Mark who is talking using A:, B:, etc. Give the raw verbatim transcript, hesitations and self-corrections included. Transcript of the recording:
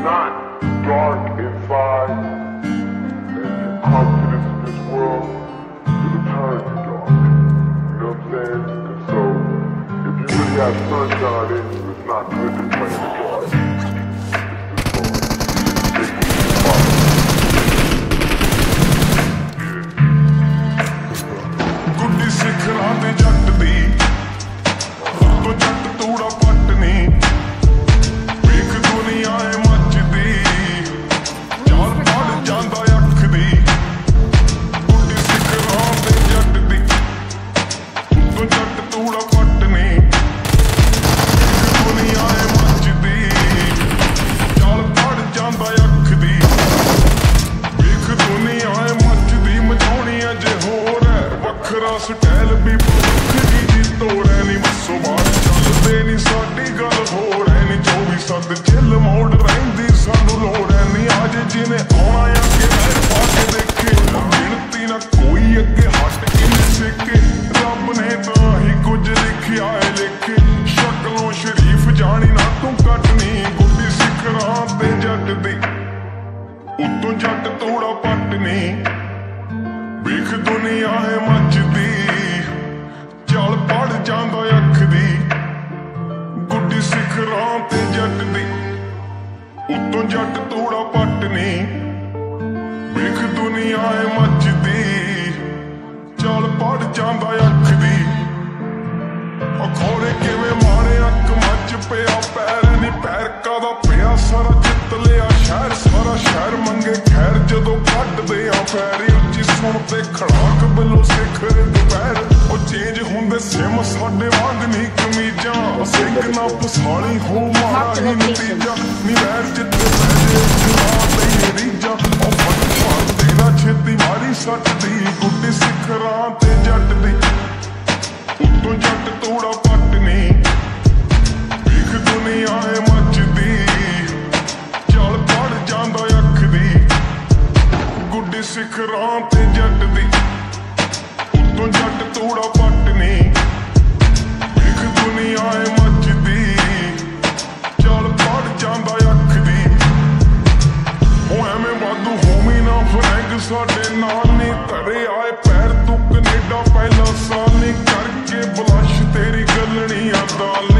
A: not dark inside, and your confidence in this world, it'll turn you dark. You know what I'm saying? And so, if you really have sunshine in you, it's not good to play in the dark.
B: ਗੁੱਡੀ ਸਿਖਰਾਂ ਦੇ ਜੱਟ ਦੀ ਉੱਤੋਂ ਜੱਟ ਤੂੜਾ ਪੱਟ ਨੀ ਵੇਖ ਦੁਨੀਆ ਏ ਮੱਚਦੀ ਚਾਲ ਪੜ ਜਾਂਦਾ ਅੱਖ ਦੀ ਗੁੱਡੀ ਸਿਖਰਾਂ ਦੇ ਜੱਟ ਦੀ ਉੱਤੋਂ ਜੱਟ ਤੂੜਾ ਪੱਟ ਨੀ ਵੇਖ ਦੁਨੀਆ ਏ ਮੱਚਦੀ ਚਾਲ ਪੜ ਜਾਂਦਾ ਅੱਖ ਦੀ ਵੇਖ ਦੁਨੀਆ ਏ ਮੱਚਦੀ ਮਚਾਉਣੀ ਅਜੇ ਹੋਰ ਵੱਖਰਾ ਸਟਾਈਲ ਵੀ ਵੱਖਰੀ ਦੀ ਤੋੜ ਐ ਨੀ ਮੱਸੋ ਬਾਹਰ ਚੱਲਦੇ ਨੀ ਸਾਡੀ ਗੱਲ ਹੋਰ ਐ ਨੀ ਚੌਵੀ ਸੱਤ ਚਿੱਲ ਮੋੜ ਰਹਿੰਦੀ ਸਾਨੂੰ ਲੋੜ ਐ ਨੀ ਅੱਜ ਜਿਹਨੇ ਆਉਣਾ ਅੱਗੇ ਮੈਂ ਪਾ ਕੇ ਦੇਖੇ ਗਿਣਤੀ ਨਾ ਕੋਈ ਅੱਗੇ ਹੱਟ ਕੇ ਨੀ ਸਿੱਕੇ ਰੱਬ ਨੇ ਤਾਂ ਹੀ ਕੁਝ ਲਿਖਿਆ ਏ ਲਿਖੇ ਸ਼ਕਲੋਂ ਸ਼ਰੀਫ ਜਾਣੀ ਨਾ ਤੂੰ ਕੱਟਣੀ ਗੁੱਡੀ ਸਿਖਰਾਂ ਤੇ ਜੱਟ ਦੀ ਉੱਤੋਂ ਜੱਟ ਤੋੜਾ ਪੱਟ ਨੀ ਵੇਖ ਦੁਨੀਆ ਹੈ ਮੱਚਦੀ ਚੱਲ ਪੜ ਜਾਂਦਾ ਅੱਖ ਦੀ ਗੁੱਡੀ ਸਿਖਰਾਂ ਤੇ ਜੱਟ ਦੀ ਉੱਤੋਂ ਜੱਟ ਤੂੜਾ ਪੱਟ ਨੀ ਵੇਖ ਦੁਨੀਆ ਹੈ ਮੱਚਦੀ ਚੱਲ ਪੜ ਜਾਂਦਾ ਅੱਖ ਦੀ ਅਖੌੜੇ ਕਿਵੇਂ ਮਾਰੇ ਅੱਖ ਮੱਚ ਪਿਆ ਪੈਰ ਨੀ ਪੈਰ ਕਾਦਾ ਪਿਆ ਸਾਰਾ ਜਿੱਤ ਲਿਆ ਸ਼ਹਿਰ ਸਾਰਾ ਸ਼ਹਿਰ ਮੰਗੇ ਖੈਰ ਜਦੋਂ ਕੱਢਦੇ ਆ ਪੈਰੀ ਉੱਚੀ ਸੁਣਦੇ ਖੜਾਕ ਬਿੱਲੋ ਸਿਖਰ ਦੁਪਹਿਰ ਉਹ ਚੇਂਜ ਹੁੰਦੇ ਸਿਮ ਸਾਡੇ ਵਾਂਗ ਨੀ ਕਮੀਜ਼ਾਂ ਸਿੰਘ ਨਾ ਫਸਾਲੀ ਹੋ ਮਾਰਾ ਹੀ ਨਤੀਜਾ ਨੀ ਵੈਰ ਜਿੱਤੇ ਪੈਦੇ ਜੁਆ ਲਈ ਰੀਜਾ ਉਹ ਫਟ ਫਟ ਤੇਰਾ ਛੇਤੀ ਮਾਰੀ ਸੱਟ ਦੀ ਗੁੱਡੀ ਸਿਖਰਾਂ ਤੇ ਜੱਟ ਦੀ ਉੱਤੋਂ ਜੱਟ ਤੂੜਾ ਪੱਟ ਨੀ ਵੇਖ ਦੁਨੀਆ ਏ ਮੱਚਦੀ ਚੱਲ ਪੜ ਜਾਂਦਾ ਅੱਖ ਦੀ ਗੁੱਡੀ ਸਿਖਰਾਂ ਤੇ ਜੱਟ ਦੀ ਉੱਤੋਂ ਜੱਟ ਤੂੜਾ ਪੱਟ ਨੀ ਵੇਖ ਦੁਨੀਆ ਏ ਮੱਚਦੀ ਚੱਲ ਪੜ ਜਾਂਦਾ ਅੱਖ ਦੀ ਉਹ ਐਵੇਂ ਵਾਧੂ ਹੋਮੀ ਨਾ ਫਰੈਂਕ ਸਾਡੇ ਨਾਲ ਨੀ ਧਰੇ ਆਏ ਪੈਰ ਤੂੰ ਕਨੇਡਾ ਪਹਿਲਾ ਸਾਲ ਨੀ ਕਰਕੇ ਬਲਸ਼ ਤੇਰੀ ਗੱਲਣੀ ਆਦਾ